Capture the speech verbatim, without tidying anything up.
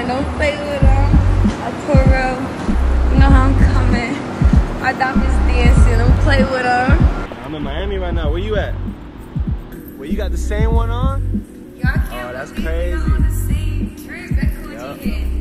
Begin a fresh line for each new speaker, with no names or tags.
don't play with them. Aporro, you know how I'm coming. My dog is dancing, don't play with them.
I'm in Miami right now. Where you at? Where you got the same one on?
Y'all can't
oh, that's
believe
crazy.
on the same trip that COOGI
yep.
hit.